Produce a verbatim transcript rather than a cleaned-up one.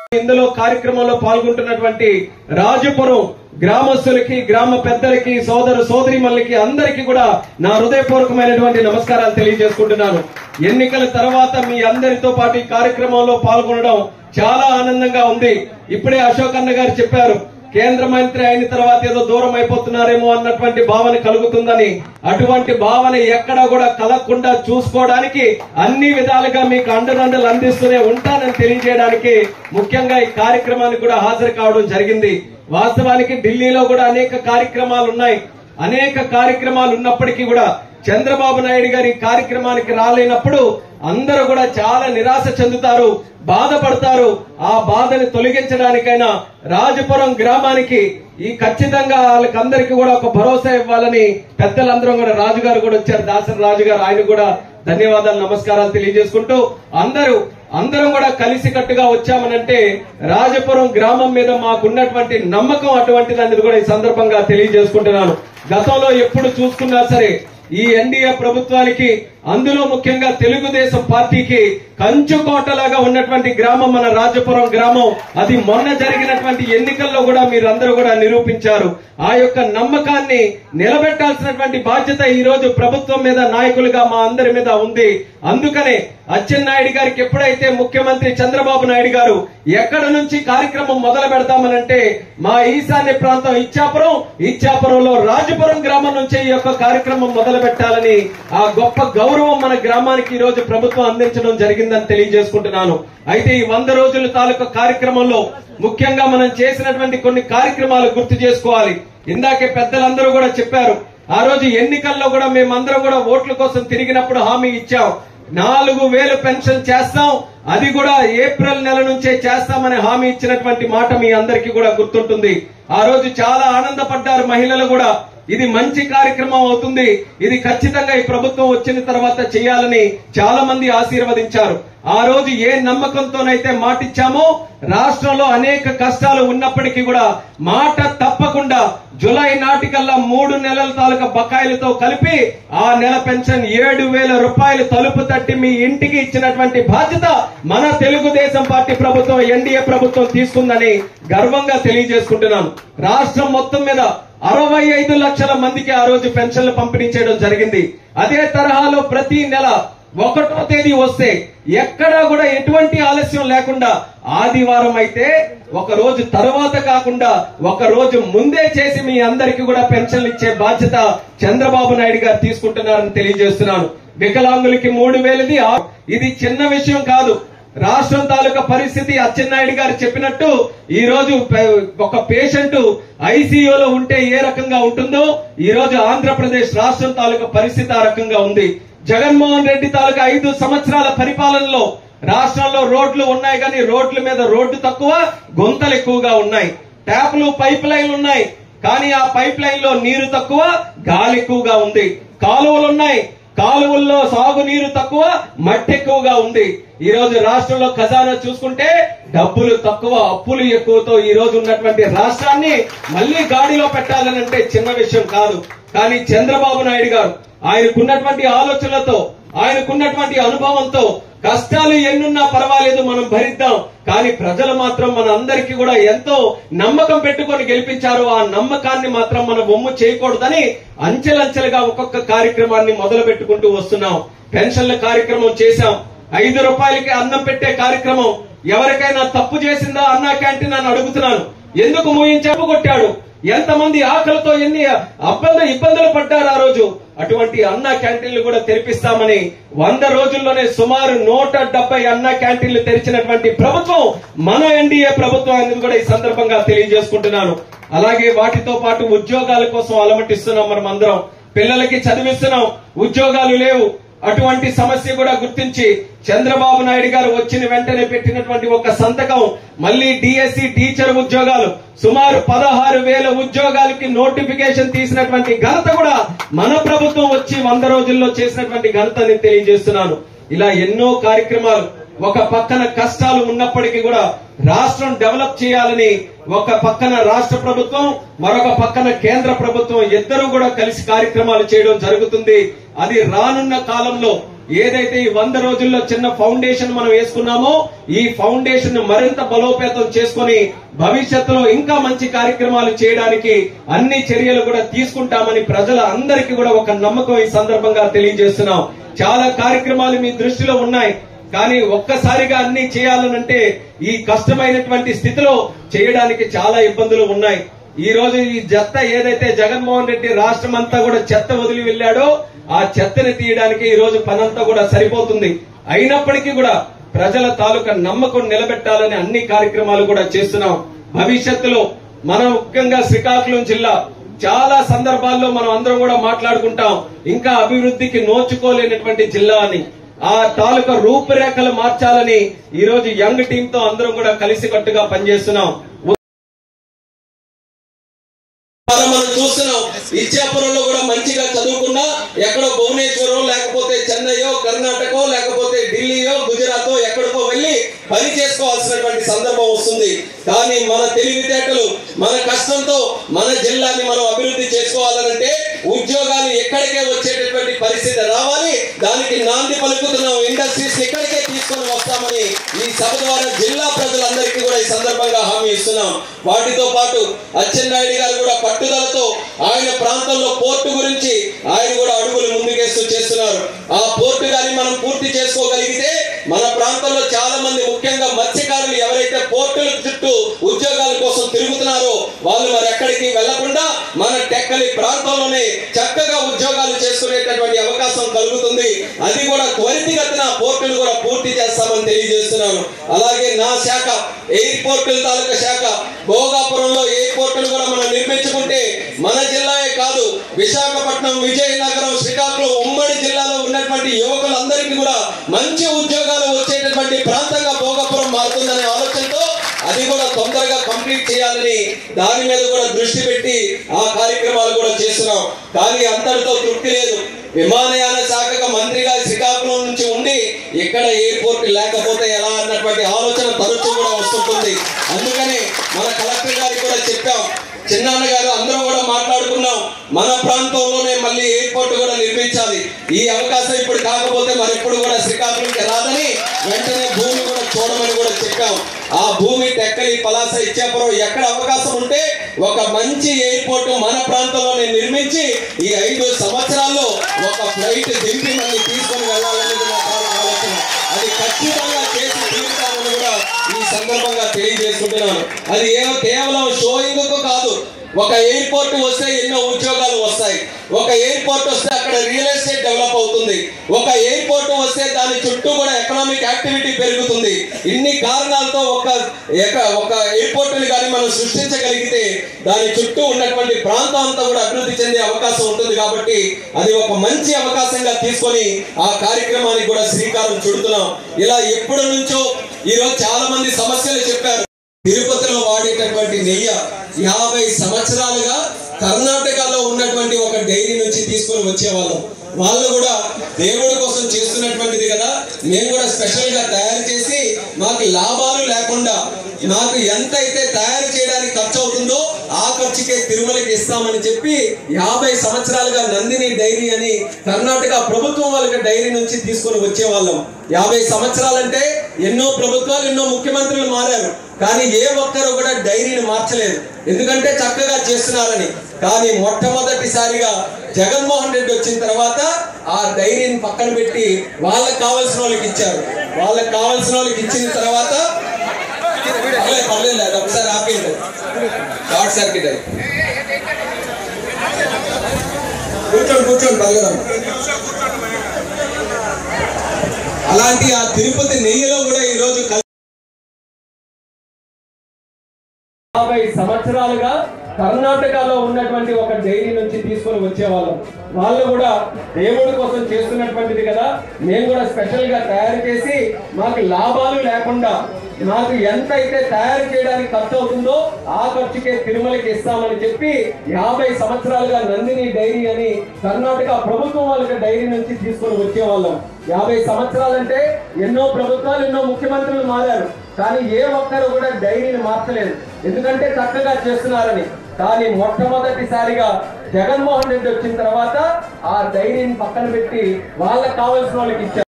ఇందులో కార్యక్రమంలో పాల్గొంటున్నటువంటి రాజపురం గ్రామస్తులకి, గ్రామ పెద్దలకి, సోదర సోదరీమణులకి అందరికీ కూడా నా హృదయపూర్వకమైనటువంటి నమస్కారాలు తెలియజేసుకుంటున్నాను. ఎన్నికల తర్వాత మీ అందరితో పాటు ఈ కార్యక్రమంలో పాల్గొనడం చాలా ఆనందంగా ఉంది. ఇప్పుడే అశోక్ అన్న గారు చెప్పారు, కేంద్ర మంత్రి అయిన తర్వాత ఏదో దూరం అయిపోతున్నారేమో అన్నటువంటి భావన కలుగుతుందని. అటువంటి భావన ఎక్కడా కూడా కలగకుండా చూసుకోవడానికి అన్ని విధాలుగా మీకు అండదండలు అందిస్తూనే ఉంటానని తెలియజేయడానికి ముఖ్యంగా ఈ కార్యక్రమానికి కూడా హాజరు కావడం జరిగింది. వాస్తవానికి ఢిల్లీలో కూడా అనేక కార్యక్రమాలు ఉన్నాయి. అనేక కార్యక్రమాలు ఉన్నప్పటికీ కూడా చంద్రబాబు నాయుడు గారి కార్యక్రమానికి రాలేనప్పుడు అందరూ కూడా చాలా నిరాశ చెందుతారు, బాధపడతారు. ఆ బాధని తొలగించడానికైనా రాజపురం గ్రామానికి ఈ ఖచ్చితంగా వాళ్ళకందరికీ కూడా ఒక భరోసా ఇవ్వాలని పెద్దలందరం కూడా, రాజుగారు కూడా వచ్చారు, దాసరి రాజు గారు, ఆయన కూడా ధన్యవాదాలు నమస్కారాలు తెలియజేసుకుంటూ అందరూ అందరం కూడా కలిసికట్టుగా వచ్చామనంటే రాజపురం గ్రామం మీద మాకున్నటువంటి నమ్మకం అటువంటిది అనేది కూడా ఈ సందర్భంగా తెలియజేసుకుంటున్నాను. గతంలో ఎప్పుడు చూసుకున్నా సరే ఈ ఎన్డీఏ ప్రభుత్వానికి, అందులో ముఖ్యంగా తెలుగుదేశం పార్టీకి కంచుకోటలాగా ఉన్నటువంటి గ్రామం మన రాజపురం గ్రామం. అది మొన్న జరిగినటువంటి ఎన్నికల్లో కూడా మీరందరూ కూడా నిరూపించారు. ఆ యొక్క నమ్మకాన్ని నిలబెట్టాల్సినటువంటి బాధ్యత ఈ రోజు ప్రభుత్వం మీద, నాయకులుగా మా అందరి మీద ఉంది. అందుకనే అచ్చెన్నాయుడు గారికి ఎప్పుడైతే ముఖ్యమంత్రి చంద్రబాబు నాయుడు గారు ఎక్కడ నుంచి కార్యక్రమం మొదలు పెడతామనంటే మా ఈశాన్య ప్రాంతం ఇచ్చాపురం, ఇచ్చాపురంలో రాజపురం గ్రామం నుంచి ఈ యొక్క కార్యక్రమం మొదలు పెట్టాలని ఆ గొప్ప గౌరవం మన గ్రామానికి ఈ రోజు ప్రభుత్వం అందించడం జరిగిందని తెలియజేసుకుంటున్నాను. అయితే ఈ వంద రోజుల తాలూకా కార్యక్రమంలో ముఖ్యంగా మనం చేసినటువంటి కొన్ని కార్యక్రమాలు గుర్తు చేసుకోవాలి. ఇందాకే పెద్దలందరూ కూడా చెప్పారు, ఆ రోజు ఎన్నికల్లో కూడా మేమందరం కూడా ఓట్ల కోసం తిరిగినప్పుడు హామీ ఇచ్చాం, నాలుగు వేలు పెన్షన్ చేస్తాం, అది కూడా ఏప్రిల్ నెల నుంచే చేస్తామని హామీ ఇచ్చినటువంటి మాట మీ అందరికీ కూడా గుర్తుంటుంది. ఆ రోజు చాలా ఆనందపడ్డారు మహిళలు కూడా. ఇది మంచి కార్యక్రమం అవుతుంది, ఇది ఖచ్చితంగా ఈ ప్రభుత్వం వచ్చిన తర్వాత చేయాలని చాలా మంది ఆశీర్వదించారు. ఆ రోజు ఏ నమ్మకంతోనైతే మాటిచ్చామో, రాష్ట్రంలో అనేక కష్టాలు ఉన్నప్పటికీ కూడా మాట తప్పకుండా జులై నాటికల్లా మూడు నెలల తాలూకా బకాయిలతో కలిపి ఆ నెల పెన్షన్ ఏడు వేల రూపాయలు తలుపు తట్టి మీ ఇంటికి ఇచ్చినటువంటి బాధ్యత మన తెలుగుదేశం పార్టీ ప్రభుత్వం, ఎన్డీఏ ప్రభుత్వం తీసుకుందని గర్వంగా తెలియజేసుకుంటున్నాను. రాష్ట్రం మొత్తం మీద అరవై ఐదు లక్షల మందికి ఆ రోజు పెన్షన్లు పంపిణీ చేయడం జరిగింది. అదే తరహాలో ప్రతి నెల ఒకటో తేదీ వస్తే ఎక్కడా కూడా ఎటువంటి ఆలస్యం లేకుండా ఆదివారం అయితే ఒక రోజు తర్వాత కాకుండా ఒక రోజు ముందే చేసి మీ అందరికీ కూడా పెన్షన్లు ఇచ్చే బాధ్యత చంద్రబాబు నాయుడు గారు తీసుకుంటున్నారని తెలియజేస్తున్నాను. వికలాంగులకి మూడు వేలది ఇది చిన్న విషయం కాదు. రాష్ట్రం తాలూకా పరిస్థితి అచ్చెన్నాయుడు గారు చెప్పినట్టు ఈ రోజు ఒక పేషెంట్ ఐసీయూలో ఉంటే ఏ రకంగా ఉంటుందో ఈ రోజు ఆంధ్రప్రదేశ్ రాష్ట్రం తాలూకా పరిస్థితి ఆ రకంగా ఉంది. జగన్మోహన్ రెడ్డి తాలూకా ఐదు సంవత్సరాల పరిపాలనలో రాష్ట్రంలో రోడ్లు ఉన్నాయి, కానీ రోడ్ల మీద రోడ్డు తక్కువ, గుంతలు ఎక్కువగా ఉన్నాయి. ట్యాప్లు, పైప్ లైన్లు ఉన్నాయి, కానీ ఆ పైప్ లైన్ లో నీరు తక్కువ, గాలి ఎక్కువగా ఉంది. కాలువలు ఉన్నాయి, కాలువల్లో సాగునీరు తక్కువ, మట్టి ఎక్కువగా ఉంది. ఈ రోజు రాష్ట్రంలో ఖజానా చూసుకుంటే డబ్బులు తక్కువ, అప్పులు ఎక్కువతో ఈ రోజు ఉన్నటువంటి రాష్ట్రాన్ని మళ్లీ గాడిలో పెట్టాలనంటే చిన్న విషయం కాదు. కానీ చంద్రబాబు నాయుడు గారు ఆయనకున్నటువంటి ఆలోచనలతో, ఆయనకున్నటువంటి అనుభవంతో కష్టాలు ఎన్నున్నా పర్వాలేదు మనం భరిద్దాం, కానీ ప్రజలు మాత్రం మన అందరికీ కూడా ఎంతో నమ్మకం పెట్టుకొని గెలిపించారు. ఆ నమ్మకాన్ని మాత్రం మనం ఒమ్ము చేయకూడదని అంచెలంచెలుగా ఒక్కొక్క కార్యక్రమాన్ని మొదలు పెట్టుకుంటూ వస్తున్నాం. పెన్షన్ల కార్యక్రమం చేశాం, ఐదు రూపాయలకి అన్నం పెట్టే కార్యక్రమం. ఎవరికైనా తప్పు చేసిందా అన్నా క్యాంటీన్ అని అడుగుతున్నాను. ఎందుకు మూయించాపు కొట్టాడు, ఎంతమంది ఆకలితో ఎన్ని అబ్బంది ఇబ్బందులు పడ్డారు ఆ రోజు. అటువంటి అన్నా క్యాంటీన్లు కూడా తెరిపిస్తామని వంద రోజుల్లోనే సుమారు నూట డెబ్బై అన్నా క్యాంటీన్లు తెరిచినటువంటి ప్రభుత్వం మన ఎన్డీఏ ప్రభుత్వం అనేది కూడా ఈ సందర్భంగా తెలియజేసుకుంటున్నాను. అలాగే వాటితో పాటు ఉద్యోగాల కోసం అలమటిస్తున్నాం. మనం అందరం పిల్లలకి చదివిస్తున్నాం, ఉద్యోగాలు లేవు. అటువంటి సమస్య కూడా గుర్తించి చంద్రబాబు నాయుడు గారు వచ్చిన వెంటనే పెట్టినటువంటి ఒక సంతకం, మళ్లీ డిఎస్సి టీచర్ ఉద్యోగాలు సుమారు పదహారు వేల ఉద్యోగాలకి నోటిఫికేషన్ తీసినటువంటి ఘనత కూడా మన ప్రభుత్వం వచ్చి వంద రోజుల్లో చేసినటువంటి ఘనత నేను తెలియజేస్తున్నాను. ఇలా ఎన్నో కార్యక్రమాలు. ఒక పక్కన కష్టాలు ఉన్నప్పటికీ కూడా రాష్ట్రం డెవలప్ చేయాలని ఒక పక్కన రాష్ట్ర ప్రభుత్వం, మరొక పక్కన కేంద్ర ప్రభుత్వం ఇద్దరు కూడా కలిసి కార్యక్రమాలు చేయడం జరుగుతుంది. అది రానున్న కాలంలో ఏదైతే ఈ వంద రోజుల్లో చిన్న ఫౌండేషన్ మనం వేసుకున్నామో ఈ ఫౌండేషన్ మరింత బలోపేతం చేసుకుని భవిష్యత్తులో ఇంకా మంచి కార్యక్రమాలు చేయడానికి అన్ని చర్యలు కూడా తీసుకుంటామని ప్రజల అందరికీ కూడా ఒక నమ్మకం ఈ సందర్భంగా తెలియజేస్తున్నాం. చాలా కార్యక్రమాలు మీ దృష్టిలో ఉన్నాయి, కానీ ఒక్కసారిగా అన్ని చేయాలనంటే ఈ కష్టమైనటువంటి స్థితిలో చేయడానికి చాలా ఇబ్బందులు ఉన్నాయి. ఈ రోజు ఈ చెత్త ఏదైతే జగన్మోహన్ రెడ్డి రాష్ట్రం అంతా కూడా చెత్త వదిలి వెళ్లాడో ఆ చెత్తని తీయడానికి ఈ రోజు పనంతా కూడా సరిపోతుంది. అయినప్పటికీ కూడా ప్రజల తాలూకా నమ్మకం నిలబెట్టాలని అన్ని కార్యక్రమాలు కూడా చేస్తున్నాం. భవిష్యత్తులో మనం ముఖ్యంగా శ్రీకాకుళం జిల్లా చాలా సందర్భాల్లో మనం అందరం కూడా మాట్లాడుకుంటాం ఇంకా అభివృద్ధికి నోచుకోలేనటువంటి జిల్లా అని. ఆ తాలూకా రూపురేఖలు మార్చాలని ఈ రోజు యంగ్ టీమ్ తో అందరం కూడా కలిసికట్టుగా పనిచేస్తున్నాం. మనం చూస్తున్నాం ఇచ్చాపురంలో కూడా మంచిగా చదువుకున్నా ఎక్కడో భువనేశ్వరం లేకపోతే చెన్నైయో కర్ణాటకో లేకపోతే ఢిల్లీయో గుజరాతో ఎక్కడికో వెళ్లి పని చేసుకోవాల్సినటువంటి సందర్భం వస్తుంది. కానీ మన తెలివితేటలు మన కష్టంతో మన జిల్లాని మనం అభివృద్ధి చేసుకోవాలంటే ఉద్యోగాలు ఎక్కడికే వచ్చేటటువంటి పరిస్థితి రావాలి. దానికి నాంది పలుకుతున్నాం. ఇండస్ట్రీస్ ఇక్కడికే తీసుకొని వస్తామని ఈ సభ ద్వారా జిల్లా ప్రజలందరికీ కూడా ఈ సందర్భంగా హామీ ఇస్తున్నాం. వాటితో పాటు అచ్చెన్నాయుడు గారు కూడా పట్టుదలతో ఆయన ప్రాంతంలో పోర్టు గురించి ఆయన కూడా అడుగులు ముందుకేస్తూ చేస్తున్నారు. ఆ పోర్టు గాని మనం పూర్తి చేసుకోగలిగితే మన ప్రాంతంలో చాలా మంది ముఖ్యంగా మత్స్యకారులు ఎవరైతే పోర్టుల చుట్టూ ఉద్యోగాల కోసం తిరుగుతున్నారో వాళ్ళు మరి ఎక్కడికి వెళ్లకుండా మన టెక్కలి ప్రాంతంలోనే చక్కగా ఉద్యోగాలు చేసుకునేటటువంటి అవకాశం కలుగుతుంది. అది కూడా త్వరితగతిన పోర్టులు కూడా పూర్తి చేస్తామని తెలియజేస్తున్నాను. అలాగే నా శాఖ ఎయిర్పోర్టుల తాలూకా శాఖ భోగాపురంలో ఎయిర్పోర్టులు కూడా మనం నిర్మించుకుంటే మన జిల్లాయే కాదు విశాఖపట్నం, విజయనగరం, శ్రీకాకుళం ఉమ్మడి జిల్లాలో ఉన్నటువంటి యువకులందరికీ కూడా మంచి ఉద్యోగాలు వచ్చేటటువంటి ప్రాంతంగా భోగాపురం మారుతుందనే ఆలోచనతో అది కూడా తొందరగా కంప్లీట్ చేయాలని దాని మీద కూడా దృష్టి పెట్టి ఆ కార్యక్రమాలు కూడా చేస్తున్నాం. కానీ అంతటితో తృప్తి లేదు. విమానయాన శాఖగా మంత్రిగా శ్రీకాకుళం నుంచి ఉండి ఇక్కడ ఎయిర్పోర్ట్ లేకపోతే ఎలా అన్నటువంటి ఆలోచన తరచూ కూడా వస్తుంటుంది. అందుకని మన కలెక్టర్ గారికి కూడా చెప్పాం, చిన్నాన్న గారు అందరం కూడా మాట్లాడుకున్నాం, మన ప్రాంతంలోనే మళ్ళీ ఎయిర్పోర్ట్ కూడా నిర్మించాలి. ఈ అవకాశం ఇప్పుడు కాకపోతే మరి ఎప్పుడు కూడా శ్రీకాకుళంకి రాదని వెంటనే భూమి కూడా చూడమని కూడా చెప్పాం. ఆ భూమి టెక్కలి, పలాస, ఇచ్చాపురం ఎక్కడ అవకాశం ఉంటే ఒక మంచి ఎయిర్పోర్ట్ మన ప్రాంతంలోనే నిర్మించి ఈ ఐదు సంవత్సరాల్లో ఒక ఫ్లైట్ దింపి మళ్ళీ తీసుకొని వెళ్ళాలనేది మా ఆలోచన. అది ఖచ్చితంగా చేసి తీరుతామని కూడా ఈ సందర్భంగా తెలియజేసుకుంటున్నాను. అది ఏమో కేవలం షోయింగ్ కాదు. ఒక ఎయిర్పోర్ట్ వస్తే ఎన్నో ఉద్యోగాలు వస్తాయి. ఒక ఎయిర్పోర్ట్ వస్తే అక్కడ రియల్ ఎస్టేట్ డెవలప్ అవుతుంది. ఒక ఎయిర్పోర్ట్ వస్తే దాని చుట్టూ కూడా ఎకనామిక్ యాక్టివిటీ పెరుగుతుంది. ఇన్ని కారణాలతో ఒక ఒక ఎయిర్పోర్ట్ ని కానీ మనం సృష్టించగలిగితే దాని చుట్టూ ఉన్నటువంటి ప్రాంతం అంతా కూడా అభివృద్ధి చెందే అవకాశం ఉంటుంది. కాబట్టి అది ఒక మంచి అవకాశంగా తీసుకొని ఆ కార్యక్రమానికి కూడా శ్రీకారం చుడుతున్నాం. ఇలా ఎప్పటి నుంచో ఈరోజు చాలా మంది సమస్యలు చెప్పారు. తిరుపతిలో వాడేటటువంటి నెయ్యి యాభై సంవత్సరాలుగా కర్ణాటకలో ఉన్నటువంటి ఒక డైరీ నుంచి తీసుకొని వచ్చేవాళ్ళం. వాళ్ళు కూడా దేవుడి కోసం చేస్తున్నటువంటిది కదా, మేము కూడా స్పెషల్ గా తయారు చేసి మాకు లాభాలు లేకుండా నాకు ఎంత అయితే తయారు చేయడానికి ఖర్చు అవుతుందో ఆ ఖర్చుకే తిరుమలకి ఇస్తామని చెప్పి యాభై సంవత్సరాలుగా నందిని డైరీ అని కర్ణాటక ప్రభుత్వం వాళ్ళకి డైరీ నుంచి తీసుకొని వచ్చేవాళ్ళం. యాభై సంవత్సరాలంటే ఎన్నో ప్రభుత్వాలు ఎన్నో ముఖ్యమంత్రులు మారారు, కానీ ఏ ఒక్కరు కూడా డైరీని మార్చలేదు. ఎందుకంటే చక్కగా చేస్తున్నారని. కానీ మొట్టమొదటిసారిగా జగన్మోహన్ రెడ్డి వచ్చిన తర్వాత ఆ డైరీని పక్కన పెట్టి వాళ్ళకి కావాల్సిన వాళ్ళకి ఇచ్చారు. వాళ్ళకి కావాల్సిన వాళ్ళకి ఇచ్చిన తర్వాత పర్లేదు ఒకసారి ఆపేయండి షార్ట్ సర్క్యూట్ అయి కూర్చోండి కూర్చోండి పర్లేదు. అలాంటి ఆ తిరుపతి నెయ్యిలో కూడా ఈరోజు యాభై సంవత్సరాలుగా కర్ణాటకలో ఉన్నటువంటి ఒక డైరీ నుంచి తీసుకొని వచ్చేవాళ్ళం. వాళ్ళు కూడా దేవుడి కోసం చేస్తున్నటువంటిది కదా, మేము కూడా స్పెషల్ గా తయారు చేసి మాకు లాభాలు లేకుండా నాకు ఎంత అయితే తయారు చేయడానికి ఖర్చు అవుతుందో ఆ ఖర్చుకే తిరుమలకి ఇస్తామని చెప్పి యాభై సంవత్సరాలుగా నందిని డైరీ అని కర్ణాటక ప్రభుత్వం వాళ్ళకి డైరీ నుంచి తీసుకొని వచ్చేవాళ్ళం. యాభై సంవత్సరాలంటే ఎన్నో ప్రభుత్వాలు ఎన్నో ముఖ్యమంత్రులు మారారు, కానీ ఏ ఒక్కరు కూడా డైరీని మార్చలేదు. ఎందుకంటే చక్కగా చేస్తున్నారని. కానీ మొట్టమొదటిసారిగా జగన్మోహన్ రెడ్డి వచ్చిన తర్వాత ఆ డైరీని పక్కన పెట్టి వాళ్ళకి కావాల్సిన వాళ్ళకి ఇచ్చారు.